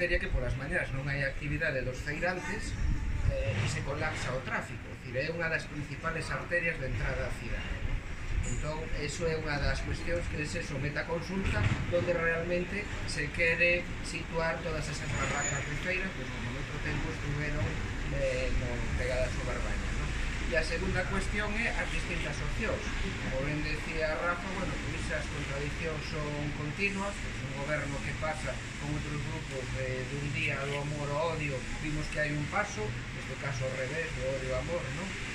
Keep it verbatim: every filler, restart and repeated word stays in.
arteria que polas mañás non hai actividade dos feirantes eh, e se colapsa o tráfico, é dicir, é unha das principales arterias de entrada á cidade. Entón, eso é unha das cuestións que se somete a consulta, donde realmente se quere situar todas esas barracas de feira que no outro tempo estuveron eh, no, pegadas ao Barbaña, non? E a segunda cuestión é as distintas opcións. Como ben decía Rafa, bueno, pues esas contradicións son continuas, pues un goberno que pasa con outros grupos de, de un día do amor ao odio, vimos que hai un paso, neste caso ao revés, do odio ao amor, non?